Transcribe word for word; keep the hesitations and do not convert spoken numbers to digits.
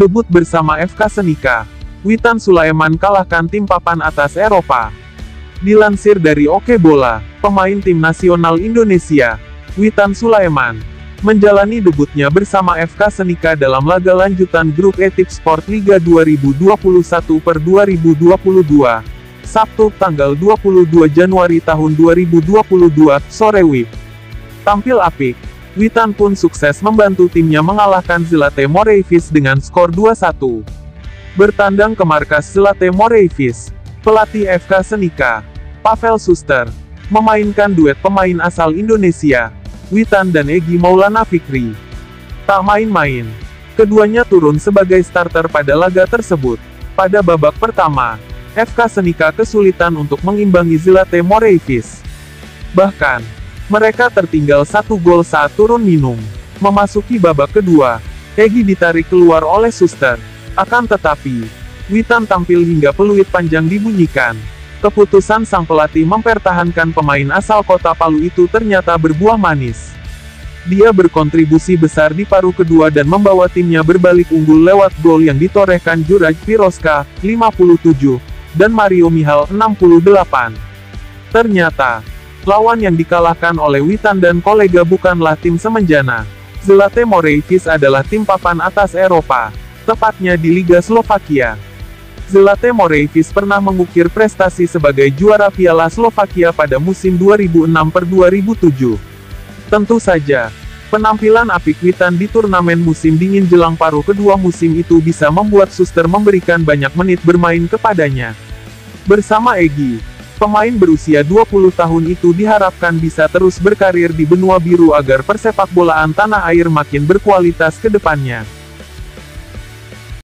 Debut bersama F K Senika, Witan Sulaiman kalahkan tim papan atas Eropa. Dilansir dari Oke Bola, pemain tim nasional Indonesia, Witan Sulaiman, menjalani debutnya bersama F K Senika dalam laga lanjutan Grup E Tipsport Liga dua ribu dua puluh satu per dua ribu dua puluh dua, Sabtu tanggal dua puluh dua Januari tahun dua ribu dua puluh dua, sore W I B. Tampil apik, Witan pun sukses membantu timnya mengalahkan Zlate Moreivis dengan skor dua satu. Bertandang ke markas Zlate Moreivis, pelatih F K Senika, Pavel Suster, memainkan duet pemain asal Indonesia, Witan dan Egy Maulana Fikri. Tak main-main, keduanya turun sebagai starter pada laga tersebut. Pada babak pertama, F K Senika kesulitan untuk mengimbangi Zlate Moreivis. Bahkan, mereka tertinggal satu gol saat turun minum. Memasuki babak kedua, Egy ditarik keluar oleh Suster. Akan tetapi, Witan tampil hingga peluit panjang dibunyikan. Keputusan sang pelatih mempertahankan pemain asal Kota Palu itu ternyata berbuah manis. Dia berkontribusi besar di paruh kedua dan membawa timnya berbalik unggul lewat gol yang ditorehkan Juraj Piroska, lima puluh tujuh, dan Mario Mihal, enam puluh delapan. Ternyata, lawan yang dikalahkan oleh Witan dan kolega bukanlah tim semenjana. Zlate Moreivis adalah tim papan atas Eropa, tepatnya di Liga Slovakia. Zlate Moreivis pernah mengukir prestasi sebagai juara Piala Slovakia pada musim dua ribu enam per dua ribu tujuh. Tentu saja, penampilan apik Witan di turnamen musim dingin jelang paruh kedua musim itu bisa membuat Suster memberikan banyak menit bermain kepadanya. Bersama Egy, pemain berusia dua puluh tahun itu diharapkan bisa terus berkarir di benua biru agar persepakbolaan tanah air makin berkualitas ke depannya.